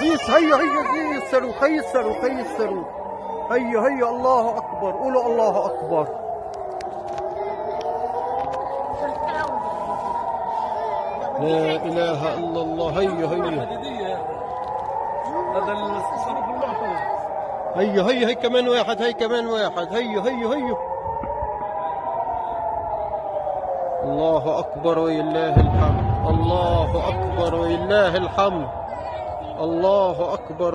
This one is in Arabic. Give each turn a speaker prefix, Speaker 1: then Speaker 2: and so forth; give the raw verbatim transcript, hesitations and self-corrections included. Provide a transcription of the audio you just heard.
Speaker 1: قيس. هيا هيا هيا الصاروخ، هيا الصاروخ، هيا الصاروخ، هيا هيا. الله اكبر، قولوا الله اكبر. لا اله الا الله. هيا هيا
Speaker 2: هذا الصاروخ المحفوظ.
Speaker 1: هيا هيا هي كمان واحد، هي كمان واحد. هيا هيا هيا. الله اكبر ولله الحمد. الله اكبر ولله الحمد. الله اكبر.